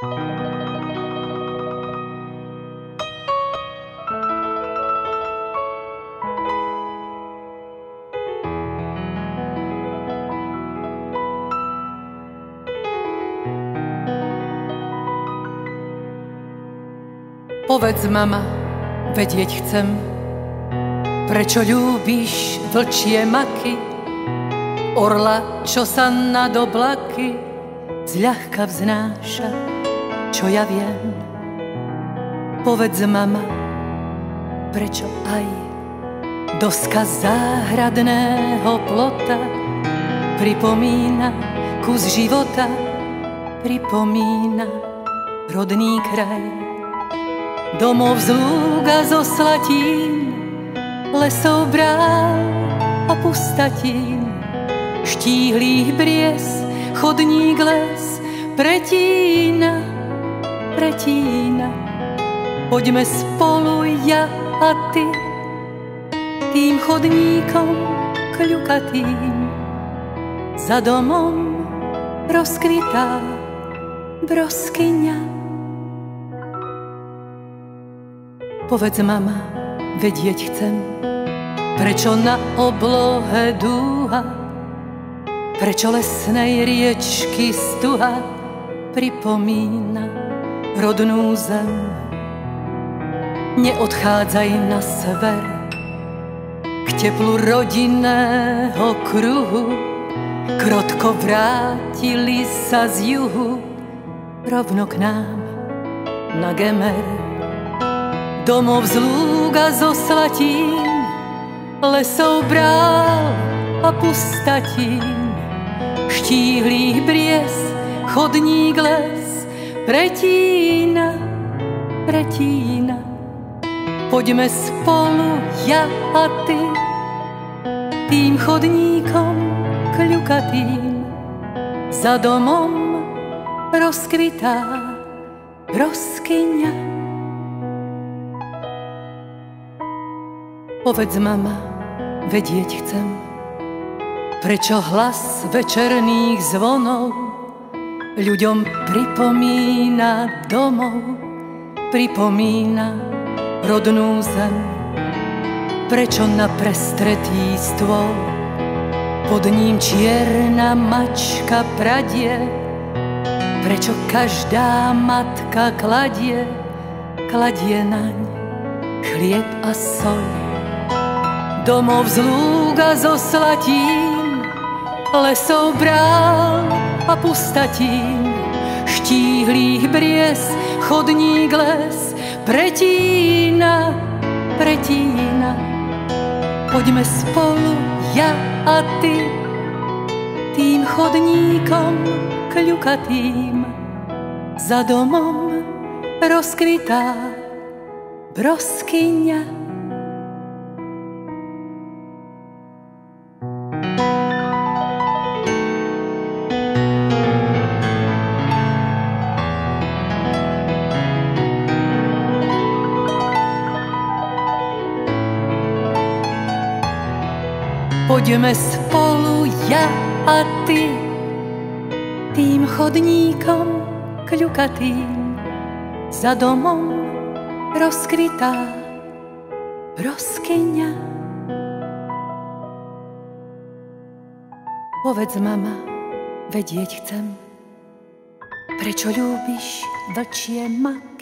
Povedz, mama, vedieť chcem, prečo ľúbiš vlčie maky, orla, čo sa nad oblaky zľahka vznáša, čo ja viem. Povedz, mama, prečo aj doska záhradného plota pripomína kus života, pripomína rodný kraj. Domov z lúk a zo slatín, lesov brál a pustatín, štíhlých bries, chodník les pretína, pretína. Poďme spolu ja a ty, tým chodníkom kľukatým, za domom rozkrytá broskyňa. Povedz, mama, vedieť chcem, prečo na oblohe dúha, prečo lesnej riečky stuha pripomína rodnú zem. Neodchádzaj na sever, k teplu rodinného kruhu, krotko vrátili sa z juhu rovno k nám na Gemer. Domov z lúk a zo slatín, lesov brál a pustatín, štíhlých bries, chodník les pretína, pretína. Poďme spolu ja a ty, tým chodníkom kľukatým, za domom rozkrytá broskyňa. Povedz, mama, vedieť chcem, prečo hlas večerných zvonov ľuďom pripomína domov, pripomína rodnú zem. Prečo na prestretý stôl pod ním čierna mačka pradie, prečo každá matka kladie naň chlieb a soľ. Domov z lúk a zo slatín, lesov brál a pustatín, štíhlých bries, chodník les pretína, pretína. Poďme spolu ja a ty, tým chodníkom kľukatým, za domom rozkrytá broskyňa. Poďme spolu ja a ty, tým chodníkom kľukatým, za domom rozkrytá broskyňa. Povedz, mama, vedieť chcem, prečo ľúbiš vlčie maky,